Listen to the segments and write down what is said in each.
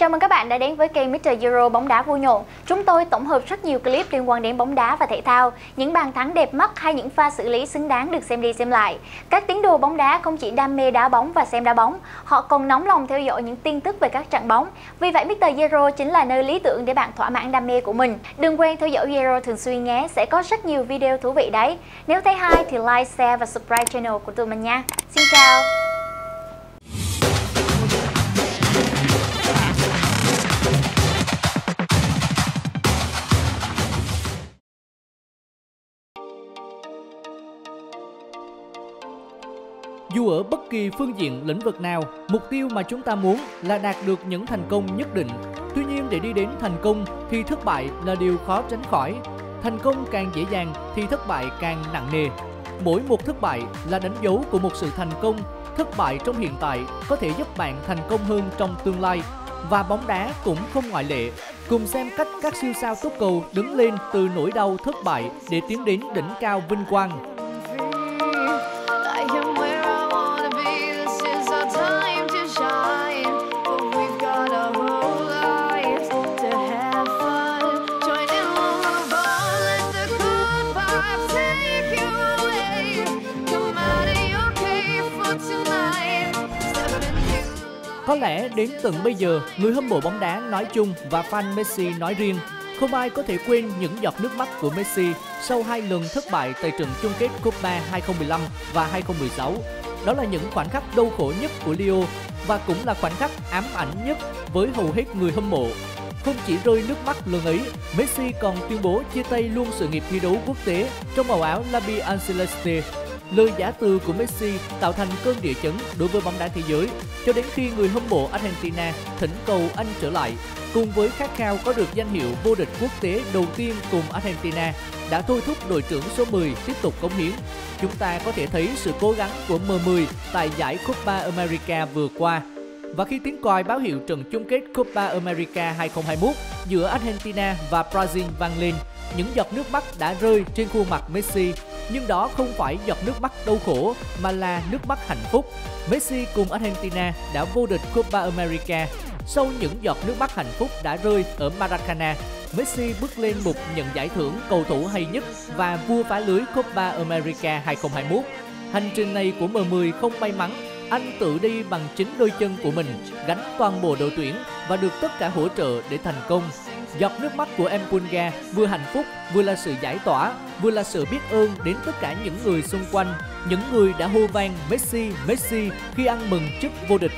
Chào mừng các bạn đã đến với kênh Mr. Euro bóng đá vui nhộn. Chúng tôi tổng hợp rất nhiều clip liên quan đến bóng đá và thể thao, những bàn thắng đẹp mắt hay những pha xử lý xứng đáng được xem đi xem lại. Các tín đồ bóng đá không chỉ đam mê đá bóng và xem đá bóng, họ còn nóng lòng theo dõi những tin tức về các trận bóng. Vì vậy Mr. Euro chính là nơi lý tưởng để bạn thỏa mãn đam mê của mình. Đừng quên theo dõi Euro thường xuyên nhé, sẽ có rất nhiều video thú vị đấy. Nếu thấy hay thì like, share và subscribe channel của tụi mình nha. Xin chào! Dù ở bất kỳ phương diện lĩnh vực nào, mục tiêu mà chúng ta muốn là đạt được những thành công nhất định. Tuy nhiên để đi đến thành công thì thất bại là điều khó tránh khỏi. Thành công càng dễ dàng thì thất bại càng nặng nề. Mỗi một thất bại là đánh dấu của một sự thành công. Thất bại trong hiện tại có thể giúp bạn thành công hơn trong tương lai. Và bóng đá cũng không ngoại lệ. Cùng xem cách các siêu sao tốc cầu đứng lên từ nỗi đau thất bại để tiến đến đỉnh cao vinh quang. Có lẽ đến tận bây giờ, người hâm mộ bóng đá nói chung và fan Messi nói riêng, không ai có thể quên những giọt nước mắt của Messi sau 2 lần thất bại tại trận chung kết Copa 2015 và 2016. Đó là những khoảnh khắc đau khổ nhất của Leo và cũng là khoảnh khắc ám ảnh nhất với hầu hết người hâm mộ. Không chỉ rơi nước mắt lần ấy, Messi còn tuyên bố chia tay luôn sự nghiệp thi đấu quốc tế trong màu áo La Bianceleste. Lời giả từ của Messi tạo thành cơn địa chấn đối với bóng đá thế giới, cho đến khi người hâm mộ Argentina thỉnh cầu anh trở lại. Cùng với khát khao có được danh hiệu vô địch quốc tế đầu tiên cùng Argentina, đã thôi thúc đội trưởng số 10 tiếp tục cống hiến. Chúng ta có thể thấy sự cố gắng của M10 tại giải Copa America vừa qua. Và khi tiếng còi báo hiệu trận chung kết Copa America 2021 giữa Argentina và Brazil vang lên, những giọt nước mắt đã rơi trên khuôn mặt Messi. Nhưng đó không phải giọt nước mắt đau khổ mà là nước mắt hạnh phúc. Messi cùng Argentina đã vô địch Copa America. Sau những giọt nước mắt hạnh phúc đã rơi ở Maracana, Messi bước lên mục nhận giải thưởng cầu thủ hay nhất và vua phá lưới Copa America 2021. Hành trình này của M10 không may mắn, anh tự đi bằng chính đôi chân của mình, gánh toàn bộ đội tuyển và được tất cả hỗ trợ để thành công. Giọt nước mắt của em Pulga vừa hạnh phúc, vừa là sự giải tỏa, vừa là sự biết ơn đến tất cả những người xung quanh, những người đã hô vang Messi, Messi khi ăn mừng chức vô địch.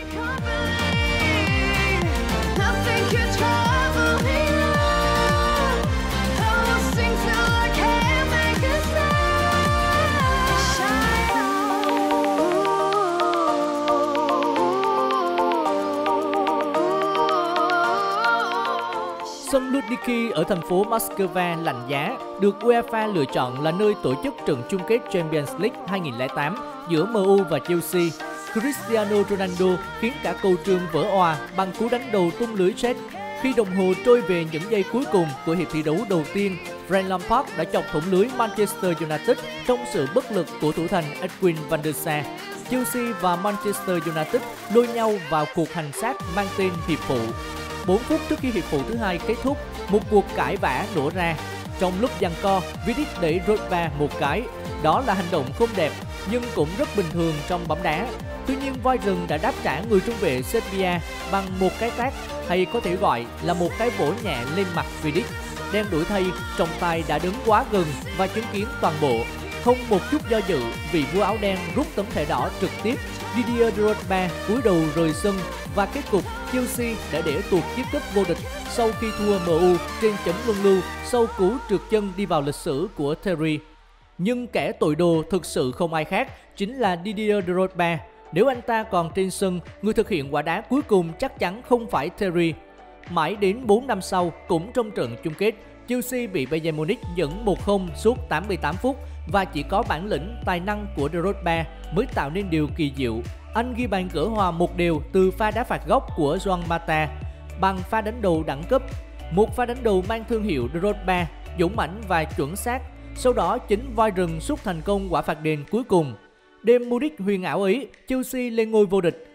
Sân Luzhniki ở thành phố Moscow lạnh giá được UEFA lựa chọn là nơi tổ chức trận chung kết Champions League 2008 giữa MU và Chelsea. Cristiano Ronaldo khiến cả cầu trường vỡ òa bằng cú đánh đầu tung lưới chết. Khi đồng hồ trôi về những giây cuối cùng của hiệp thi đấu đầu tiên, Frank Lampard đã chọc thủng lưới Manchester United trong sự bất lực của thủ thành Edwin van der Sar. Chelsea và Manchester United lôi nhau vào cuộc hành xác mang tên hiệp phụ. 4 phút trước khi hiệp phụ thứ hai kết thúc, một cuộc cãi vã nổ ra. Trong lúc giằng co, Vidic đẩy Drogba một cái. Đó là hành động không đẹp, nhưng cũng rất bình thường trong bóng đá. Tuy nhiên, voi rừng đã đáp trả người trung vệ Serbia bằng một cái tát, hay có thể gọi là một cái vỗ nhẹ lên mặt Vidic. Đem đuổi thay, trọng tài đã đứng quá gần và chứng kiến toàn bộ. Không một chút do dự, vị vua áo đen rút tấm thẻ đỏ trực tiếp. Didier Drogba cúi đầu rời sân và kết cục Chelsea đã để tuột chiếc cúp vô địch sau khi thua MU trên chấm luân lưu sau cú trượt chân đi vào lịch sử của Terry. Nhưng kẻ tội đồ thực sự không ai khác, chính là Didier Drogba. Nếu anh ta còn trên sân, người thực hiện quả đá cuối cùng chắc chắn không phải Terry. Mãi đến 4 năm sau, cũng trong trận chung kết, Chelsea bị Bayern Munich dẫn 1-0 suốt 88 phút và chỉ có bản lĩnh, tài năng của Drogba mới tạo nên điều kỳ diệu. Anh ghi bàn gỡ hòa 1-1 từ pha đá phạt góc của Juan Mata bằng pha đánh đầu đẳng cấp. Một pha đánh đầu mang thương hiệu Drogba, dũng mãnh và chuẩn xác. Sau đó chính voi rừng sút thành công quả phạt đền cuối cùng. Đêm Munich huyền ảo ấy, Chelsea lên ngôi vô địch.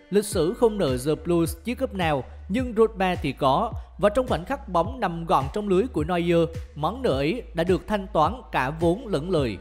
lịch sử không nợ The Blues chiếc cúp nào, nhưng Drogba thì có. Và trong khoảnh khắc bóng nằm gọn trong lưới của Neuer, món nợ ấy đã được thanh toán cả vốn lẫn lời.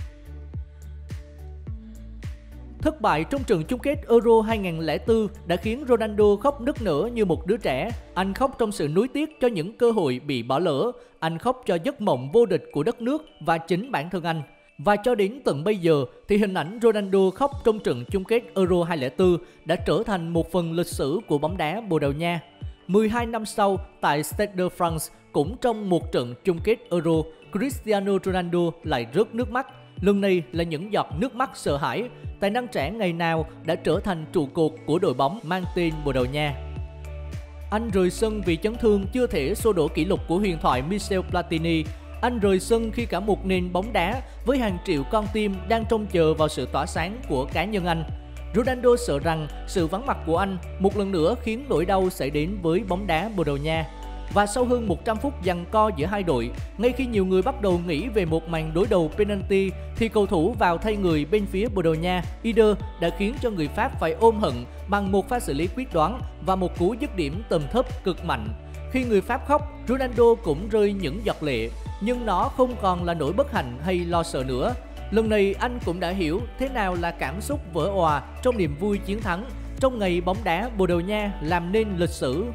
Thất bại trong trận chung kết Euro 2004 đã khiến Ronaldo khóc nức nở như một đứa trẻ. Anh khóc trong sự nuối tiếc cho những cơ hội bị bỏ lỡ. Anh khóc cho giấc mộng vô địch của đất nước và chính bản thân anh. Và cho đến tận bây giờ thì hình ảnh Ronaldo khóc trong trận chung kết Euro 2004 đã trở thành một phần lịch sử của bóng đá Bồ Đào Nha. 12 năm sau, tại Stade de France, cũng trong một trận chung kết Euro, Cristiano Ronaldo lại rớt nước mắt. Lần này là những giọt nước mắt sợ hãi. Tài năng trẻ ngày nào đã trở thành trụ cột của đội bóng mang tên Bồ Đào Nha. Anh rời sân vì chấn thương chưa thể xô đổ kỷ lục của huyền thoại Michel Platini. Anh rời sân khi cả một nền bóng đá với hàng triệu con tim đang trông chờ vào sự tỏa sáng của cá nhân anh. Ronaldo sợ rằng sự vắng mặt của anh một lần nữa khiến nỗi đau xảy đến với bóng đá Bồ Đào Nha. Và sau hơn 100 phút giằng co giữa hai đội, ngay khi nhiều người bắt đầu nghĩ về một màn đối đầu penalty, thì cầu thủ vào thay người bên phía Bồ Đào Nha, Eder, đã khiến cho người Pháp phải ôm hận bằng một pha xử lý quyết đoán và một cú dứt điểm tầm thấp cực mạnh. Khi người Pháp khóc, Ronaldo cũng rơi những giọt lệ, nhưng nó không còn là nỗi bất hạnh hay lo sợ nữa. Lần này anh cũng đã hiểu thế nào là cảm xúc vỡ òa trong niềm vui chiến thắng trong ngày bóng đá Bồ Đào Nha làm nên lịch sử.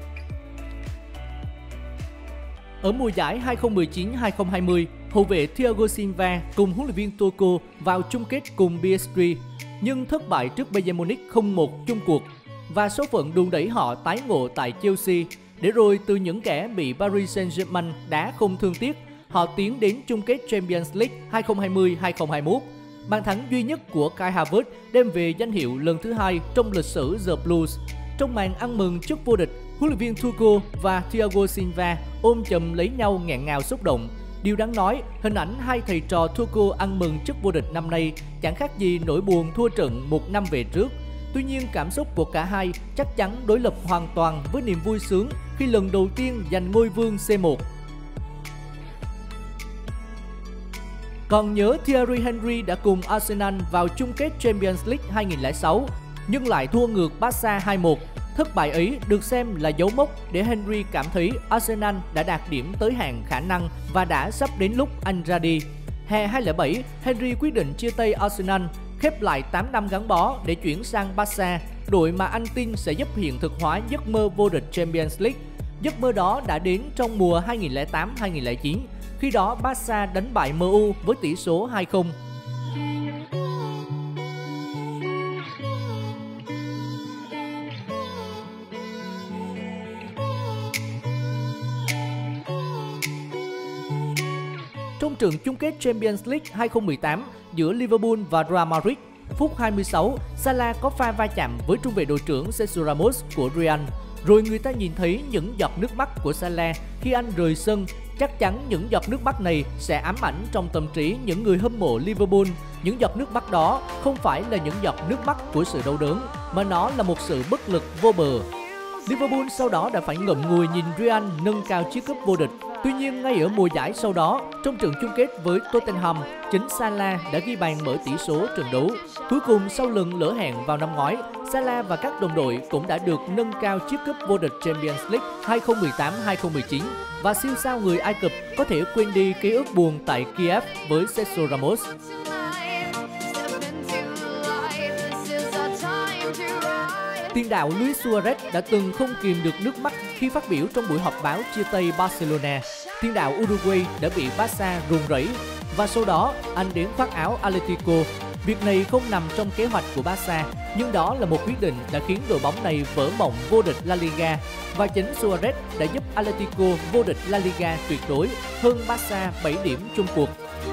Ở mùa giải 2019-2020, hậu vệ Thiago Silva cùng huấn luyện viên Tuchel vào chung kết cùng PSG, nhưng thất bại trước Bayern Munich 0-1 chung cuộc và số phận đùn đẩy họ tái ngộ tại Chelsea, để rồi từ những kẻ bị Paris Saint-Germain đá không thương tiếc, họ tiến đến chung kết Champions League 2020-2021. Bàn thắng duy nhất của Kai Havertz đem về danh hiệu lần thứ hai trong lịch sử The Blues. Trong màn ăn mừng chức vô địch, huấn luyện viên Tuchel và Thiago Silva ôm chầm lấy nhau nghẹn ngào xúc động. Điều đáng nói, hình ảnh hai thầy trò Tuchel ăn mừng chức vô địch năm nay chẳng khác gì nỗi buồn thua trận một năm về trước. Tuy nhiên, cảm xúc của cả hai chắc chắn đối lập hoàn toàn với niềm vui sướng khi lần đầu tiên giành ngôi vương C1. Còn nhớ Thierry Henry đã cùng Arsenal vào chung kết Champions League 2006, nhưng lại thua ngược Barca 2-1. Thất bại ấy được xem là dấu mốc để Henry cảm thấy Arsenal đã đạt điểm tới hạn khả năng và đã sắp đến lúc anh ra đi. Hè 2007, Henry quyết định chia tay Arsenal, khép lại 8 năm gắn bó để chuyển sang Barca, đội mà anh tin sẽ giúp hiện thực hóa giấc mơ vô địch Champions League. Giấc mơ đó đã đến trong mùa 2008-2009, khi đó Barca đánh bại MU với tỷ số 2-0. Trong trận chung kết Champions League 2018 giữa Liverpool và Real Madrid, phút 26, Salah có pha va chạm với trung vệ đội trưởng Sergio Ramos của Real. Rồi người ta nhìn thấy những giọt nước mắt của Salah khi anh rời sân. Chắc chắn những giọt nước mắt này sẽ ám ảnh trong tâm trí những người hâm mộ Liverpool. Những giọt nước mắt đó không phải là những giọt nước mắt của sự đau đớn, mà nó là một sự bất lực vô bờ. Liverpool sau đó đã phải ngậm ngùi nhìn Real nâng cao chiếc cúp vô địch. Tuy nhiên, ngay ở mùa giải sau đó, trong trận chung kết với Tottenham, chính Salah đã ghi bàn mở tỷ số trận đấu. Cuối cùng, sau lần lỡ hẹn vào năm ngoái, Salah và các đồng đội cũng đã được nâng cao chiếc cúp vô địch Champions League 2018-2019 và siêu sao người Ai Cập có thể quên đi ký ức buồn tại Kiev với Sergio Ramos. Tiền đạo Luis Suarez đã từng không kìm được nước mắt khi phát biểu trong buổi họp báo chia tay Barcelona. Tiền đạo Uruguay đã bị Barca run rẩy và sau đó anh đến khoác áo Atletico. Việc này không nằm trong kế hoạch của Barca, nhưng đó là một quyết định đã khiến đội bóng này vỡ mộng vô địch La Liga. Và chính Suarez đã giúp Atletico vô địch La Liga tuyệt đối, hơn Barca 7 điểm chung cuộc.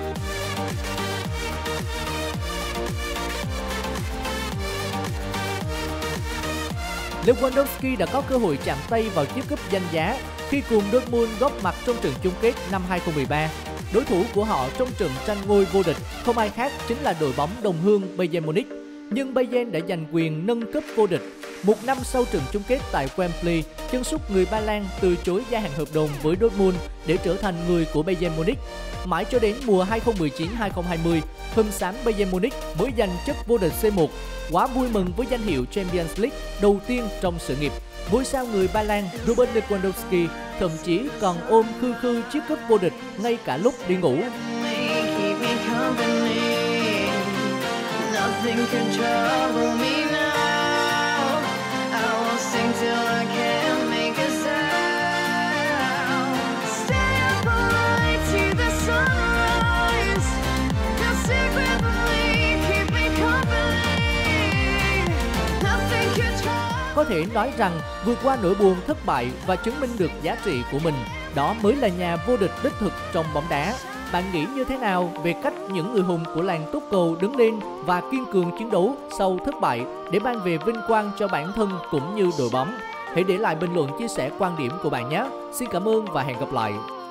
Lewandowski đã có cơ hội chạm tay vào chiếc cúp danh giá khi cùng Dortmund góp mặt trong trận chung kết năm 2013. Đối thủ của họ trong trận tranh ngôi vô địch không ai khác chính là đội bóng đồng hương Bayern Munich. Nhưng Bayern đã giành quyền nâng cúp vô địch. Một năm sau trận chung kết tại Wembley, chân sút người Ba Lan từ chối gia hạn hợp đồng với Dortmund để trở thành người của Bayern Munich. Mãi cho đến mùa 2019-2020, Hươm xám Bayern Munich mới giành chức vô địch C1. Quá vui mừng với danh hiệu Champions League đầu tiên trong sự nghiệp. Ngôi sao người Ba Lan Robert Lewandowski thậm chí còn ôm khư khư chiếc cúp vô địch ngay cả lúc đi ngủ. Có thể nói rằng vượt qua nỗi buồn thất bại và chứng minh được giá trị của mình, đó mới là nhà vô địch đích thực trong bóng đá. Bạn nghĩ như thế nào về cách những người hùng của làng túc cầu đứng lên và kiên cường chiến đấu sau thất bại để mang về vinh quang cho bản thân cũng như đội bóng? Hãy để lại bình luận chia sẻ quan điểm của bạn nhé. Xin cảm ơn và hẹn gặp lại.